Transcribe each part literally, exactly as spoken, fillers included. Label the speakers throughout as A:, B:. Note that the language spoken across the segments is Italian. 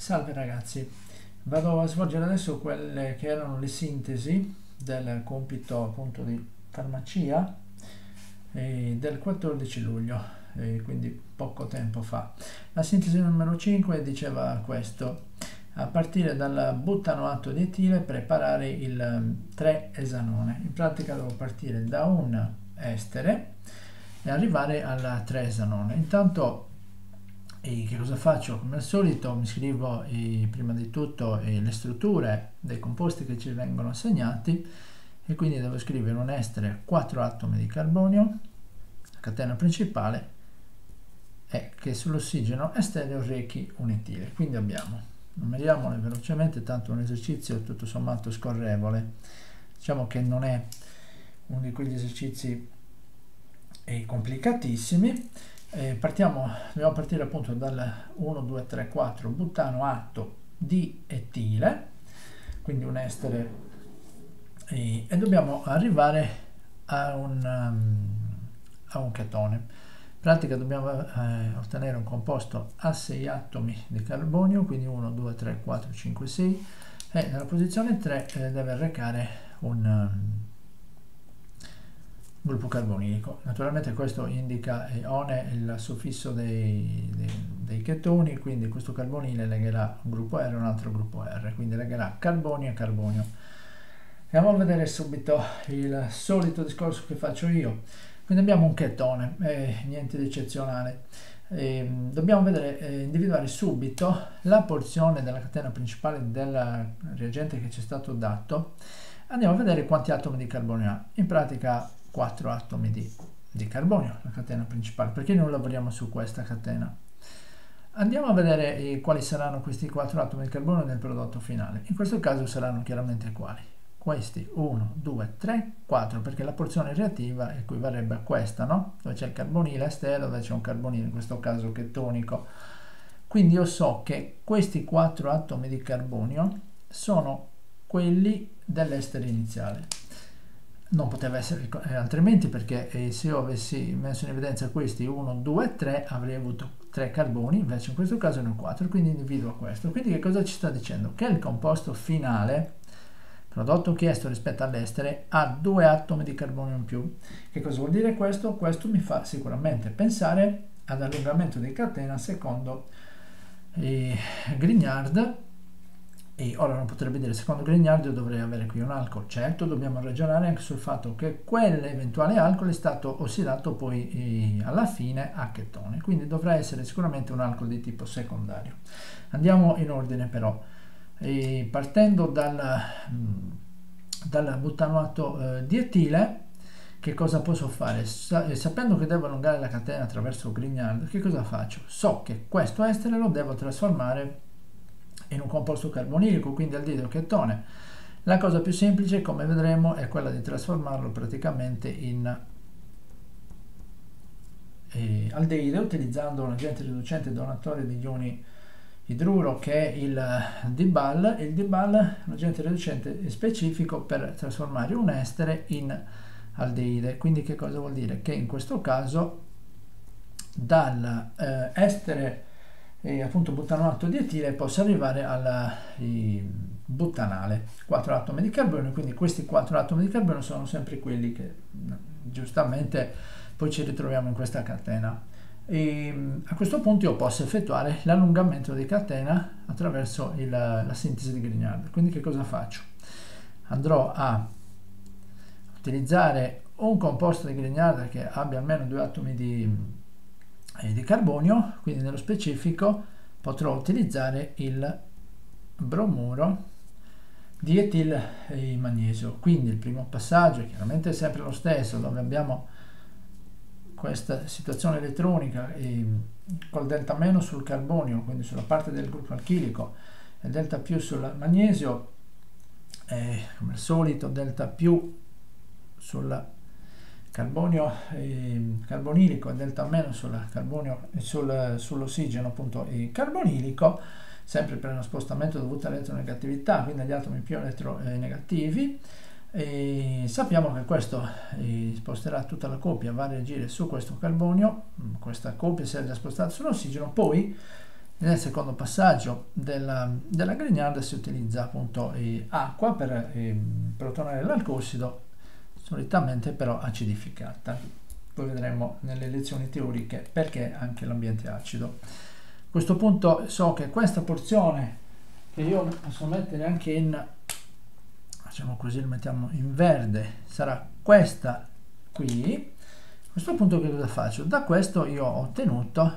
A: Salve ragazzi, vado a svolgere adesso quelle che erano le sintesi del compito appunto di farmacia eh, del quattordici luglio, eh, quindi poco tempo fa. La sintesi numero cinque diceva questo: a partire dal buttanoato di etile preparare il tre esanone. In pratica devo partire da un estere e arrivare al tre esanone. Intanto e che cosa faccio? Come al solito mi scrivo eh, prima di tutto eh, le strutture dei composti che ci vengono assegnati, e quindi devo scrivere un estere quattro atomi di carbonio, la catena principale, e che sull'ossigeno estereo rechi un etile. Quindi abbiamo, numeriamole velocemente, tanto un esercizio tutto sommato scorrevole, diciamo che non è uno di quegli esercizi eh, complicatissimi. Eh, partiamo, dobbiamo partire appunto dal uno, due, tre, quattro buttanoato di etile, quindi un estere, eh, e dobbiamo arrivare a un, um, a un chetone. In pratica dobbiamo eh, ottenere un composto a sei atomi di carbonio, quindi uno, due, tre, quattro, cinque, sei, e nella posizione tre eh, deve recare un um, gruppo carbonilico. Naturalmente questo indica eh, one il suffisso dei, dei, dei chetoni, quindi questo carbonile legherà un gruppo R e un altro gruppo R, quindi legherà carbonio e carbonio. Andiamo a vedere subito il solito discorso che faccio io. Quindi abbiamo un chetone, eh, niente di eccezionale. Eh, dobbiamo vedere, eh, individuare subito la porzione della catena principale del reagente che ci è stato dato. Andiamo a vedere quanti atomi di carbonio ha. In pratica quattro atomi di, di carbonio, la catena principale. Perché non lavoriamo su questa catena? Andiamo a vedere eh, quali saranno questi quattro atomi di carbonio nel prodotto finale. In questo caso saranno chiaramente quali? Questi uno, due, tre, quattro, perché la porzione reattiva equivarrebbe a questa, no? Dove c'è il carbonile esterno, dove c'è un carbonile, in questo caso chetonico. Quindi io so che questi quattro atomi di carbonio sono quelli dell'estere iniziale. Non poteva essere eh, altrimenti, perché eh, se io avessi messo in evidenza questi uno, due, tre avrei avuto tre carboni, invece in questo caso ne ho quattro, quindi individuo questo. Quindi che cosa ci sta dicendo? Che il composto finale, prodotto chiesto rispetto all'estere, ha due atomi di carbonio in più. Che cosa vuol dire questo? Questo mi fa sicuramente pensare ad allungamento di catena secondo eh, Grignard. E ora non potrebbe dire secondo Grignard io dovrei avere qui un alcol. Certo, dobbiamo ragionare anche sul fatto che quell'eventuale alcol è stato ossidato poi eh, alla fine a chetone, quindi dovrà essere sicuramente un alcol di tipo secondario. Andiamo in ordine però, e partendo dal, dal buttanoato eh, di etile, che cosa posso fare? Sa- sapendo che devo allungare la catena attraverso Grignard, che cosa faccio? So che questo estere lo devo trasformare in un composto carbonilico, quindi aldidrochetone. La cosa più semplice, come vedremo, è quella di trasformarlo praticamente in eh, aldeide utilizzando un agente riducente donatore di ioni idruro che è il Dibal. Il Dibal è un agente riducente specifico per trasformare un estere in aldeide. Quindi che cosa vuol dire? Che in questo caso dal eh, estere e appunto buttanoato di etile posso arrivare al buttanale, quattro atomi di carbonio, quindi questi quattro atomi di carbonio sono sempre quelli che giustamente poi ci ritroviamo in questa catena. E a questo punto io posso effettuare l'allungamento di catena attraverso il, la sintesi di Grignard. Quindi che cosa faccio? Andrò a utilizzare un composto di Grignard che abbia almeno due atomi di di carbonio, quindi nello specifico potrò utilizzare il bromuro di etil magnesio. Quindi il primo passaggio è chiaramente sempre lo stesso, dove abbiamo questa situazione elettronica e col delta meno sul carbonio, quindi sulla parte del gruppo alchilico, e delta più sul magnesio, e come al solito delta più sul carbonio eh, carbonilico e delta meno sul carbonio e sul, sull'ossigeno appunto eh, carbonilico, sempre per uno spostamento dovuto all'elettronegatività, quindi agli atomi più eletronegativi. E sappiamo che questo eh, sposterà tutta la coppia, va a reagire su questo carbonio, questa coppia si è già spostata sull'ossigeno, poi Nel secondo passaggio della, della Grignard si utilizza appunto eh, acqua per, eh, per ottenere l'alcosido, solitamente però acidificata. Poi vedremo nelle lezioni teoriche perché anche l'ambiente è acido. A questo punto so che questa porzione, che io posso mettere anche in, facciamo così, lo mettiamo in verde, sarà questa qui. A questo punto che cosa faccio? Da questo io ho ottenuto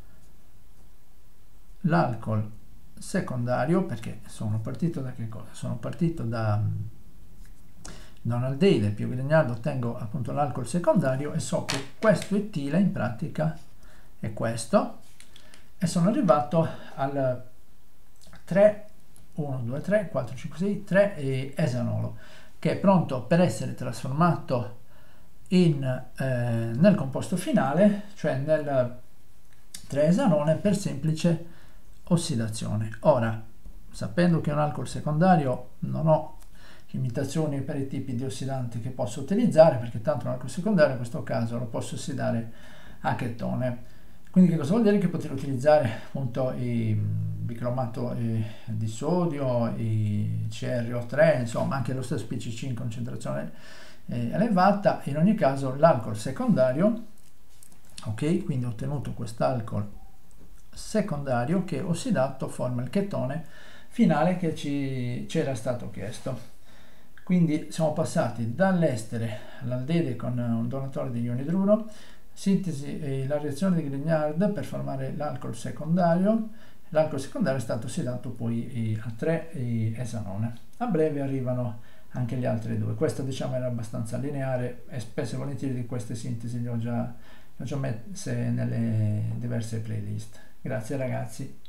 A: l'alcol secondario, perché sono partito da che cosa? Sono partito da, da un aldeide più Grignard, ottengo appunto l'alcol secondario e so che questo etile in pratica è questo, e sono arrivato al tre, uno, due, tre, quattro, cinque, sei, tre e esanolo, che è pronto per essere trasformato in, eh, nel composto finale, cioè nel tre esanone per semplice ossidazione. Ora, sapendo che è un alcol secondario, non ho limitazioni per i tipi di ossidanti che posso utilizzare, perché tanto un alcol secondario in questo caso lo posso ossidare a chetone. Quindi che cosa vuol dire? Che poter utilizzare appunto il bicromato eh, di sodio, i C R O tre, insomma anche lo stesso P C C in concentrazione eh, elevata. In ogni caso l'alcol secondario, ok, quindi ho ottenuto quest'alcol secondario che ossidato forma il chetone finale che ci c'era stato chiesto. Quindi siamo passati dall'estere all'aldeide con un donatore di ioni idruro, sintesi e la reazione di Grignard per formare l'alcol secondario. L'alcol secondario è stato ossidato poi a tre esanone. A breve arrivano anche gli altri due. Questa diciamo era abbastanza lineare e spesso e volentieri di queste sintesi le ho già, le ho già messe nelle diverse playlist. Grazie ragazzi.